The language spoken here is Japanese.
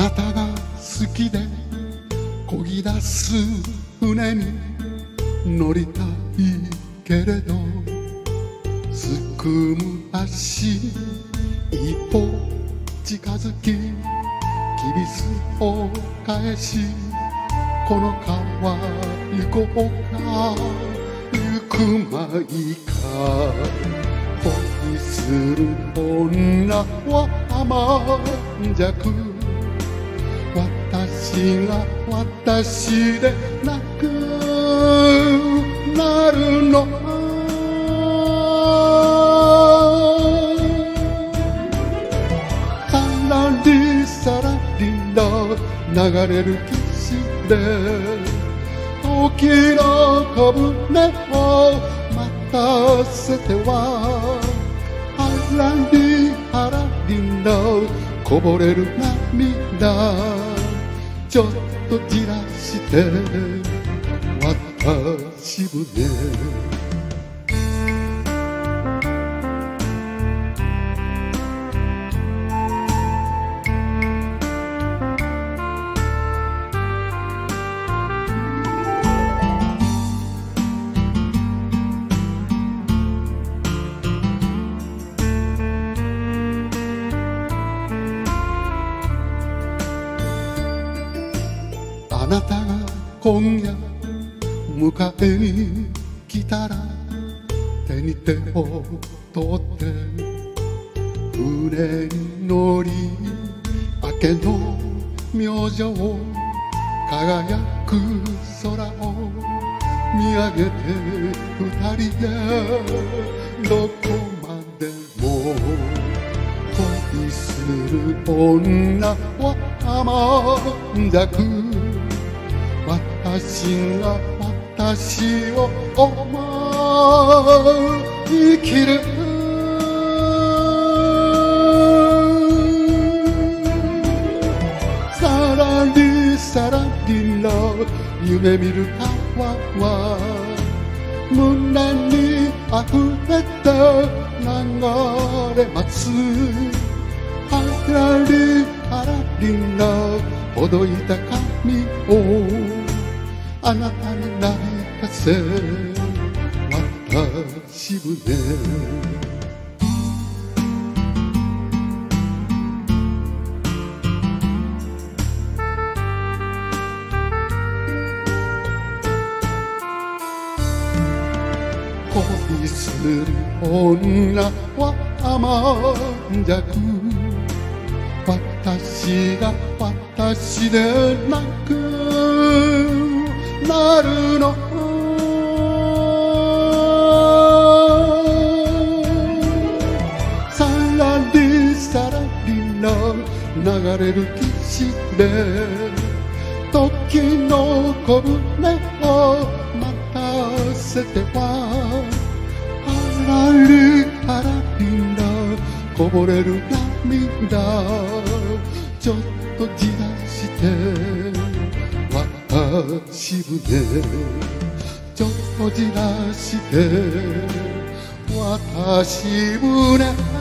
なたが好きで漕ぎ出す船に乗りたいけれど、すくむ足一歩近づき、きびすを返し、この川行こうか、行くまいか。恋する女は甘じゃく、私が私でなくなるの。さらりさらりの流れる岸で、時の小舟を待たせては、はらりはらりのこぼれる涙、ちょっとじらして渡し船。あなたが今夜迎えに来たら、手に手を取って船に乗り、明けの明星輝く空を見上げて、二人でどこまでも。恋する女は甘じゃく、私が私を思う生きる。さらりさらりの夢見る川は、胸に溢れて流れます。はらりはらりのほどいた髪をあなたになびかせ渡し船。恋する女は甘じゃく、私が私でなくなるの。さらりさらりの流れる岸で、時の小舟を待たせては、はらりはらりのこぼれる涙、ちょっとじらして渡し船。ちょっとじらして渡し船。